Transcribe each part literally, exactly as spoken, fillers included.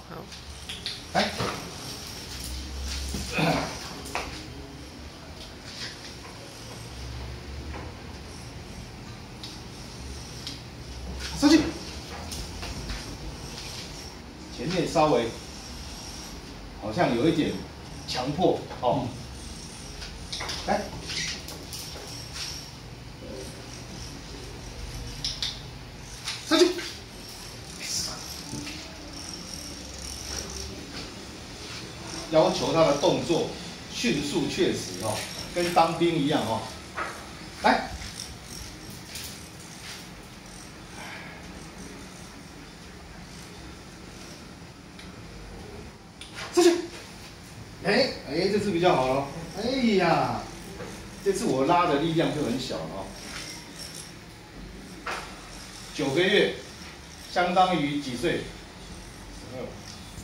好。 来。上去。前面稍微好像有一点强迫哦。来。 上去，要求他的动作迅速确实哦，跟当兵一样哦。来，上去。哎哎，这次比较好了。哎呀，这次我拉的力量就很小了哦。九个月，相当于几岁？十二。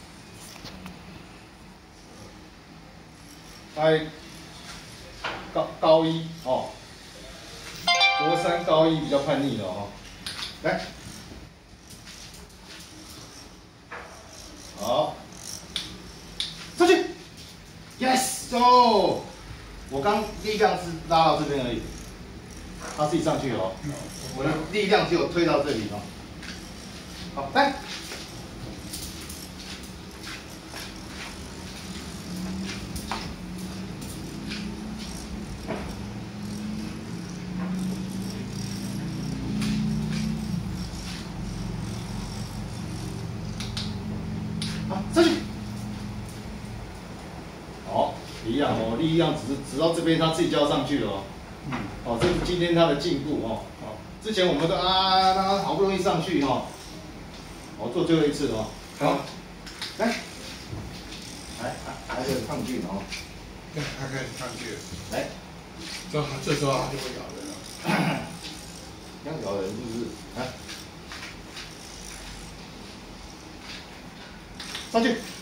大高高一哦，国三高一比较叛逆了哦。来，好，上去 ，yes， 走。我刚力量是拉到这边而已，他自己上去了哦。我的力量只有推到这里哦。好，来。 好，上去。好，一样哦，力量只是直到这边，他自己就要上去了哦。嗯。哦，这是今天他的进步哦。好，之前我们都啊，他好不容易上去哦。我做最后一次哦。好，来，来，来个抗拒哦。 对，他开始抗拒了。 来， 这这时候他就会咬人了。 要咬人是不是？来，上去。